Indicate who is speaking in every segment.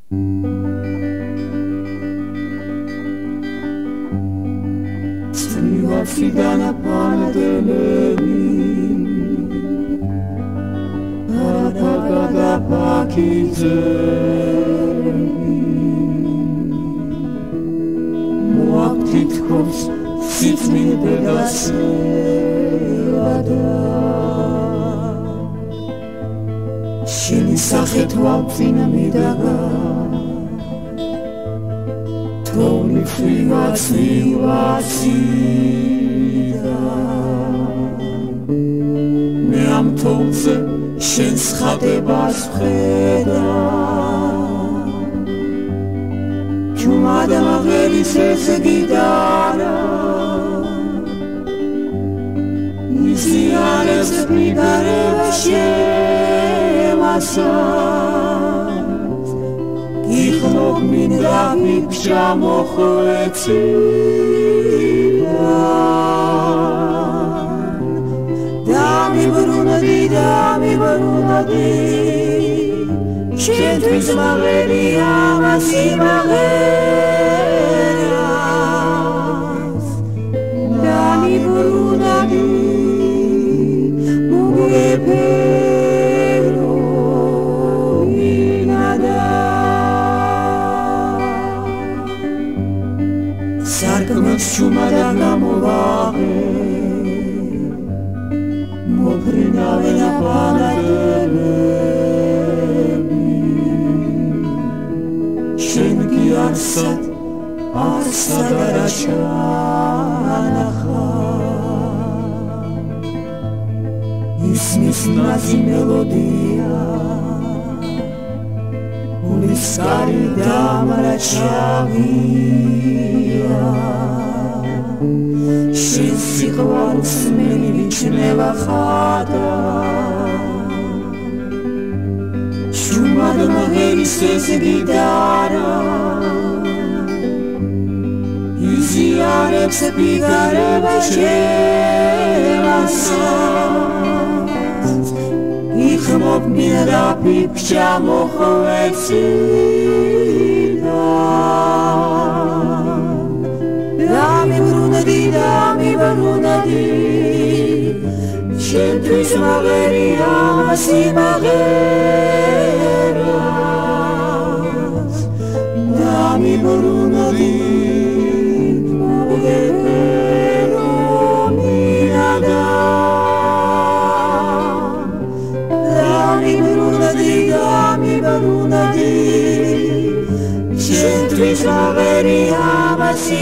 Speaker 1: Cidana panteleni Parapagada pakizeni Moak titkoms sitmin bedasevada Sheni sachet wapfina midaga Toni frivatsivacida Me am tolze შენს ხატებას ვხედა ჩუმად მაღერის ეს გიტარა მიზიანებს მიგარება შემასად გიხნობ მინდა მიფშა მოხვეციდა Dami brunadi Șentui zmăveria masi măveras Dami brunadi Muge pero inada Sarkămăți ciumada gamovare Moprinave na panatelemi Shenki arsat arsadarașanaha Ismis nazi melodia Uliskari damaračavia შენ სიყვარულს მენი ვიჩნევა ხადა შუმად მღერის ეს გიტარა იზიანებს პიგარება შემასად იხმობ მინდა პიფშა მოხვეციდა Dami brunadi Șentui măveria masi măveras Dami brunadi Muge pero minada Dami brunadi Șentui măveria masi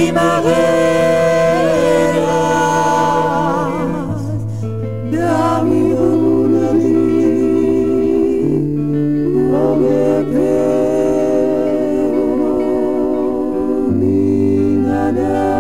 Speaker 1: măveras Dami brunadi Muge pero minada